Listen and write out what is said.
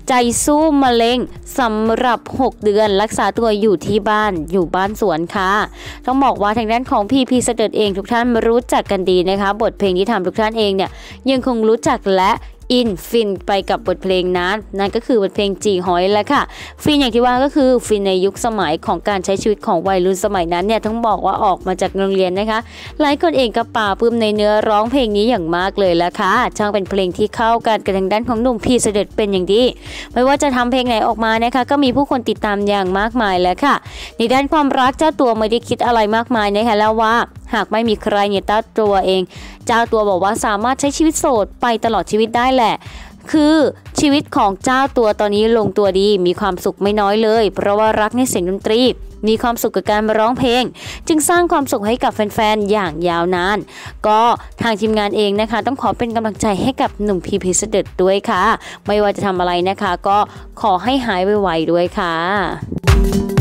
ใจสู้มะเร็งสำหรับ6เดือนรักษาตัวอยู่ที่บ้านสวนค่ะต้องบอกว่าทางด้านของพีเสด็จเองทุกท่านรู้จักกันดีนะคะบทเพลงที่ทำทุกท่านเองเนี่ยยังคงรู้จักและอินฟินไปกับบทเพลงนั้นนั่นก็คือบทเพลงจีหอยแหละค่ะฟินอย่างที่ว่าก็คือฟินในยุคสมัยของการใช้ชีวิตของวัยรุ่นสมัยนั้นเนี่ยต้องบอกว่าออกมาจากโรงเรียนนะคะหลายคนเองก็ปราบปลื้มในเนื้อร้องเพลงนี้อย่างมากเลยละค่ะช่างเป็นเพลงที่เข้ากันกับทางด้านของหนุ่มพีเสด็จเป็นอย่างดีไม่ว่าจะทำเพลงไหนออกมานะคะก็มีผู้คนติดตามอย่างมากมายแล้วค่ะในด้านความรักเจ้าตัวไม่ได้คิดอะไรมากมายนะคะแล้วว่าหากไม่มีใครเนี่ยเจ้าตัวบอกว่าสามารถใช้ชีวิตโสดไปตลอดชีวิตได้แหละคือชีวิตของเจ้าตัวตอนนี้ลงตัวดีมีความสุขไม่น้อยเลยเพราะว่ารักในเสียงดนตรีมีความสุขกับการร้องเพลงจึงสร้างความสุขให้กับแฟนๆอย่างยาวนานก็ทางทีมงานเองนะคะต้องขอเป็นกำลังใจให้กับหนุ่มพีเสด็จด้วยค่ะไม่ว่าจะทำอะไรนะคะก็ขอให้หายไวๆด้วยค่ะ